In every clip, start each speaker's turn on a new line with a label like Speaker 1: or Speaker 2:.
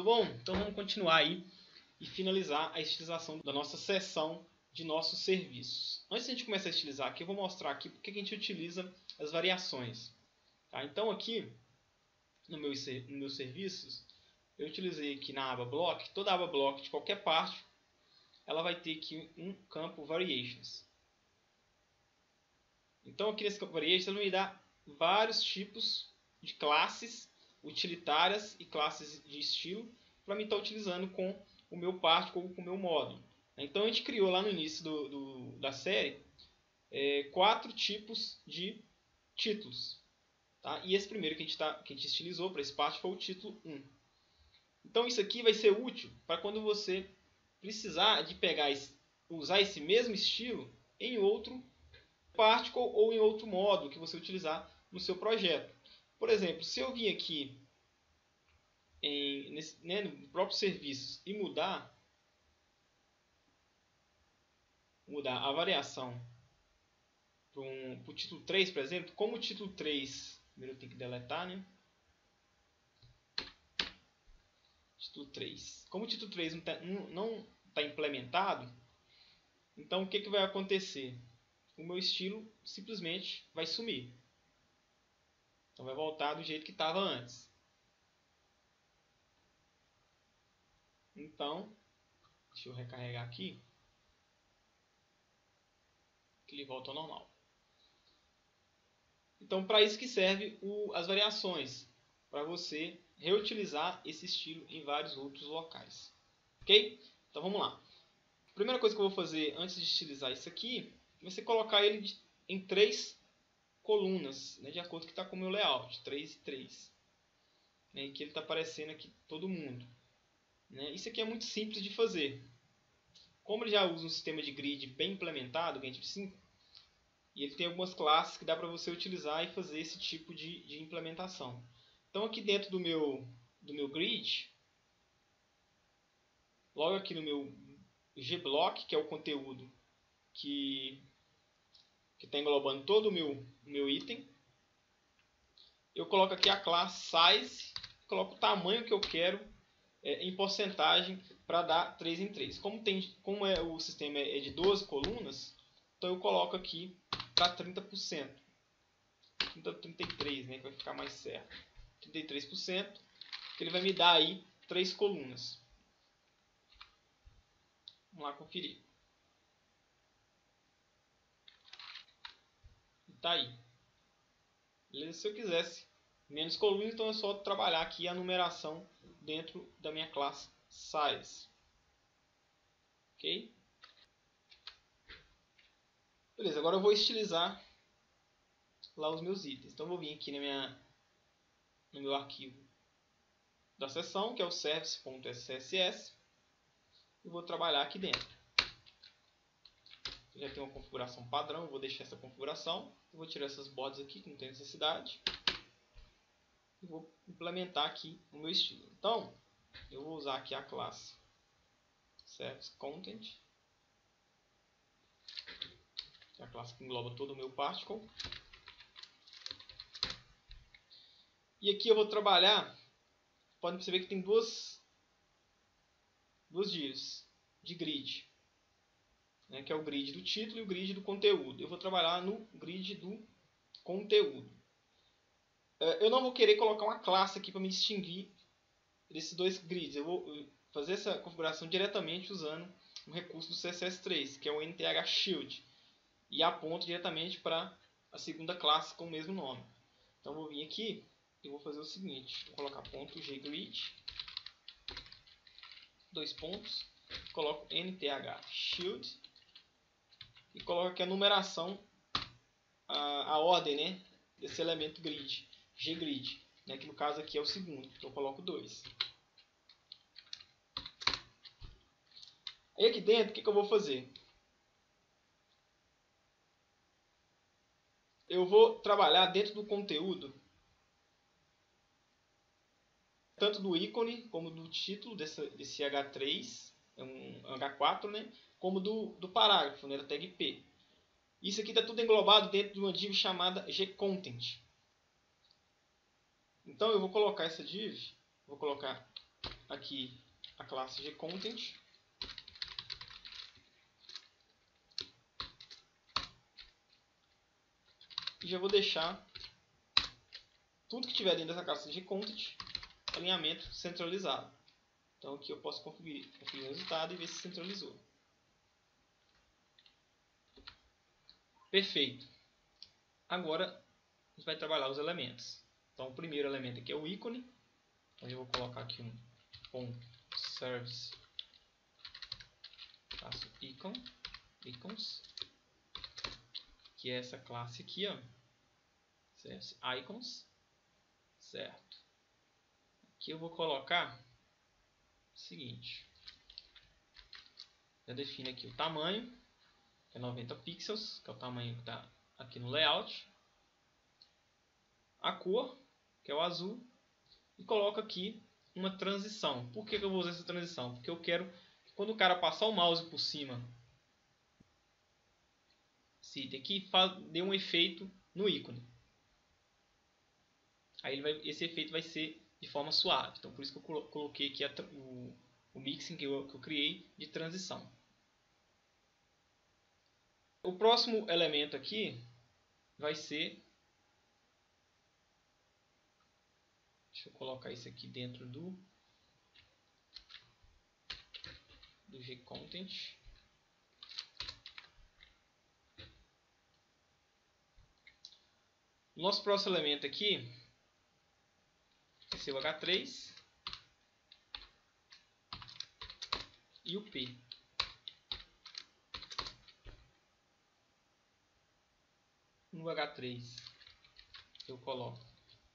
Speaker 1: tudo bom? Então vamos continuar aí e finalizar a estilização da nossa seção de nossos serviços. Antes de a gente começar a estilizar aqui, eu vou mostrar aqui porque a gente utiliza as variações. Tá? Então aqui no meus serviços, eu utilizei aqui na aba Block, toda aba Block de qualquer parte, ela vai ter aqui um campo Variations. Então aqui nesse campo Variations, ela me dá vários tipos de classes utilitárias e classes de estilo para mim estar utilizando com o meu particle ou com o meu módulo. Então a gente criou lá no início da série 4 tipos de títulos. Tá? E esse primeiro que a gente estilizou para esse particle foi o título 1. Então isso aqui vai ser útil para quando você precisar de usar esse mesmo estilo em outro particle ou em outro módulo que você utilizar no seu projeto. Por exemplo, se eu vim aqui no próprio serviço e mudar a variação para o título 3, por exemplo, como o título 3, primeiro eu tenho que deletar, né? Título 3. Como o título 3 não está implementado, então o que vai acontecer? O meu estilo simplesmente vai sumir. Então vai voltar do jeito que estava antes. Então, deixa eu recarregar aqui. Que ele volta ao normal. Então, para isso que serve as variações. Para você reutilizar esse estilo em vários outros locais. Ok? Então vamos lá. A primeira coisa que eu vou fazer antes de estilizar isso aqui vai ser colocar ele em 3 colunas, né, de acordo com o que está com o meu layout, 3 e 3. Né, e que ele está aparecendo aqui todo mundo. Né? Isso aqui é muito simples de fazer. Como ele já usa um sistema de grid bem implementado, o Gantt 5, e ele tem algumas classes que dá para você utilizar e fazer esse tipo de implementação. Então aqui dentro do meu grid, logo aqui no meu gblock, que é o conteúdo que está englobando todo o meu item, eu coloco aqui a classe size, coloco o tamanho que eu quero em porcentagem para dar 3 em 3. Como o sistema é de 12 colunas, então eu coloco aqui para 30%. 33%, né, que vai ficar mais certo. 33%, que ele vai me dar aí 3 colunas. Vamos lá conferir. E tá aí. Beleza? Se eu quisesse menos colunas, então é só trabalhar aqui a numeração dentro da minha classe size. Ok? Beleza, agora eu vou estilizar lá os meus itens. Então eu vou vir aqui no meu arquivo da seção, que é o service.scss, e vou trabalhar aqui dentro. Eu já tenho uma configuração padrão, vou deixar essa configuração. Eu vou tirar essas bordas aqui que não tem necessidade. E vou implementar aqui o meu estilo. Então, eu vou usar aqui a classe service content, que é a classe que engloba todo o meu particle. E aqui eu vou trabalhar, podem perceber que tem duas divs de grid, né, que é o grid do título e o grid do conteúdo. Eu vou trabalhar no grid do conteúdo. Eu não vou querer colocar uma classe aqui para me distinguir desses dois grids. Eu vou fazer essa configuração diretamente usando um recurso do CSS3, que é o NTH Shield, e aponto diretamente para a segunda classe com o mesmo nome. Então vou vir aqui e vou fazer o seguinte, vou colocar .grid, 2 pontos, coloco NTH Shield e coloco aqui a numeração, a ordem, né, desse elemento grid,ggrid, né, que no caso aqui é o segundo, então eu coloco 2. Aí aqui dentro, o que eu vou fazer? Eu vou trabalhar dentro do conteúdo, tanto do ícone como do título desse H3, um H4, né? Como do parágrafo, né? Da tag P. Isso aqui está tudo englobado dentro de uma div chamada gcontent. Então eu vou colocar essa div, vou colocar aqui a classe GContent. E já vou deixar tudo que tiver dentro dessa classe GContent alinhamento centralizado. Então aqui eu posso conferir o resultado e ver se centralizou. Perfeito. Agora a gente vai trabalhar os elementos. Então o primeiro elemento aqui é o ícone. Então eu vou colocar aqui um ponto service icons, que é essa classe aqui, ó, service icons, certo? Aqui eu vou colocar o seguinte, já defino aqui o tamanho, que é 90 pixels, que é o tamanho que está aqui no layout, a cor, que é o azul, e coloco aqui uma transição. Por que eu vou usar essa transição? Porque eu quero que quando o cara passar o mouse por cima desse aqui, dê um efeito no ícone. Aí esse efeito vai ser de forma suave. Então por isso que eu coloquei aqui o mixing que eu criei de transição. O próximo elemento aqui vai ser... Deixa eu colocar isso aqui dentro do GContent. O nosso próximo elemento aqui vai ser o H3 e o P. No H3 eu coloco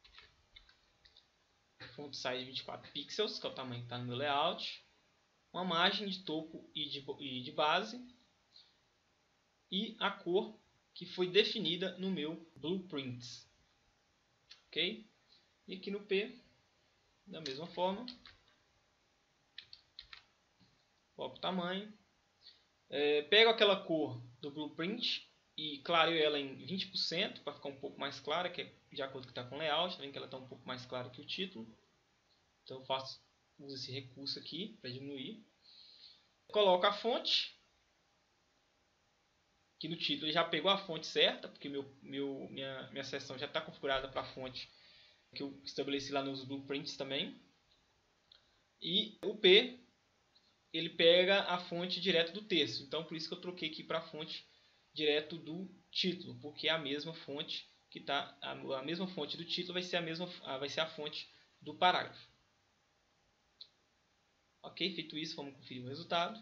Speaker 1: font size 24 pixels, que é o tamanho que está no meu layout, uma margem de topo e de base e a cor que foi definida no meu blueprints. Ok? E aqui no P, da mesma forma, coloco o tamanho, pego aquela cor do blueprint e clareio ela em 20% para ficar um pouco mais clara, que é de acordo com o que está com o layout. Tá vendo que ela está um pouco mais clara que o título. Então eu uso esse recurso aqui para diminuir. Coloco a fonte, que no título ele já pegou a fonte certa, porque minha seção já está configurada para a fonte que eu estabeleci lá nos blueprints também. E o P, ele pega a fonte direto do texto. Então por isso que eu troquei aqui para a fonte direto do título, porque é a mesma fonte que tá, a mesma fonte do título vai ser a fonte do parágrafo. Ok, feito isso, vamos conferir o resultado.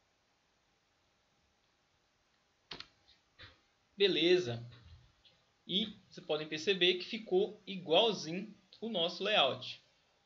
Speaker 1: Beleza. E vocês podem perceber que ficou igualzinho o nosso layout.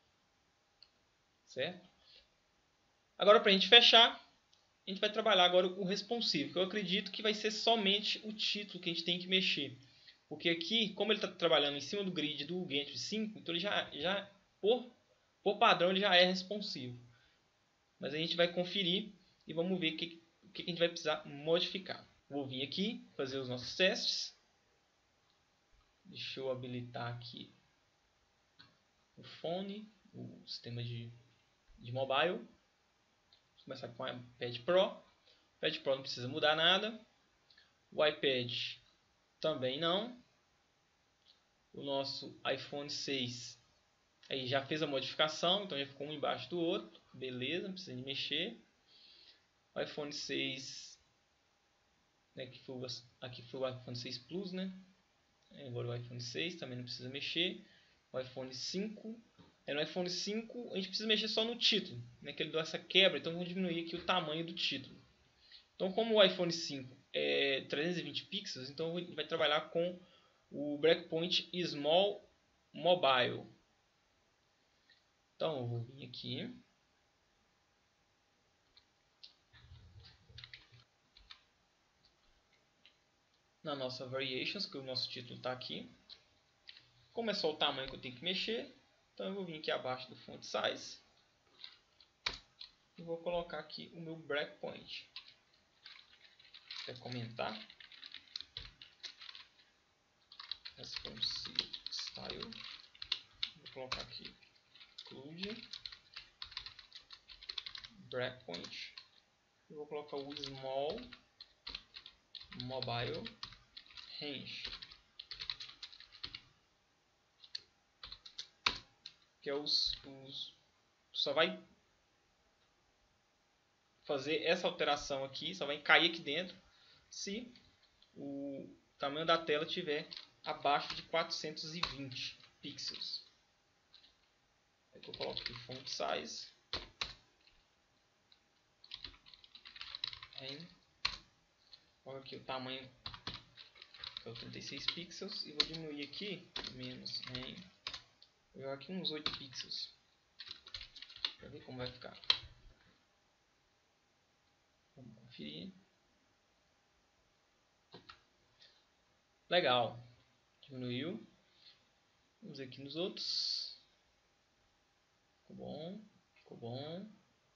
Speaker 1: Certo? Agora, para a gente fechar, a gente vai trabalhar agora o responsive, que eu acredito que vai ser somente o título que a gente tem que mexer. Porque aqui, como ele está trabalhando em cima do grid do Gantry 5, então ele já por padrão, ele já é responsivo. Mas a gente vai conferir e vamos ver o que a gente vai precisar modificar. Vou vir aqui, fazer os nossos testes. Deixa eu habilitar aqui o phone, o sistema de mobile. Vou começar com o iPad Pro. O iPad Pro não precisa mudar nada. O iPad também não. O nosso iPhone 6 aí já fez a modificação, então já ficou um embaixo do outro. Beleza, não precisa de mexer. O iPhone 6, né, aqui foi o iPhone 6 Plus, né? Agora o iPhone 6 também não precisa mexer. O iPhone 5, no iPhone 5 a gente precisa mexer só no título, né, que ele deu essa quebra, então vamos diminuir aqui o tamanho do título. Então como o iPhone 5 é 320 pixels, então a gente vai trabalhar com o breakpoint Small Mobile. Então eu vou vir aqui. Na nossa Variations, que o nosso título está aqui. Como é só o tamanho que eu tenho que mexer, então eu vou vir aqui abaixo do Font Size. E vou colocar aqui o meu breakpoint. Quer comentar? Responsive Style. Vou colocar aqui include breakpoint. Eu vou colocar o small mobile range, que é só vai fazer essa alteração aqui, só vai cair aqui dentro se o tamanho da tela estiver abaixo de 420 pixels. Aí eu coloco aqui font size, coloco aqui o tamanho, que é o 36 pixels, e vou diminuir aqui, menos vou jogar aqui uns 8 pixels, para ver como vai ficar. Vamos conferir. Legal, diminuiu. Vamos aqui nos outros. Ficou bom, ficou bom.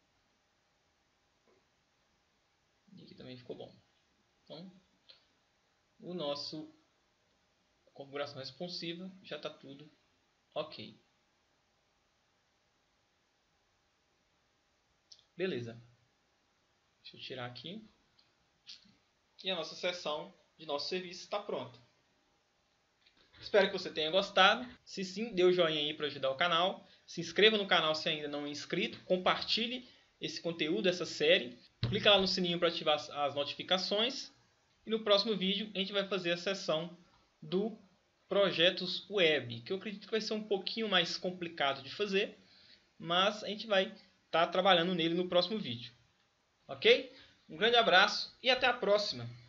Speaker 1: E aqui também ficou bom. Então, o nosso configuração responsiva já está tudo ok. Beleza. Deixa eu tirar aqui. E a nossa seção de nosso serviço está pronta. Espero que você tenha gostado. Se sim, dê o joinha aí para ajudar o canal. Se inscreva no canal se ainda não é inscrito. Compartilhe esse conteúdo, essa série. Clica lá no sininho para ativar as notificações. E no próximo vídeo a gente vai fazer a seção do projetos web, que eu acredito que vai ser um pouquinho mais complicado de fazer, mas a gente vai estar trabalhando nele no próximo vídeo. Ok? Um grande abraço e até a próxima!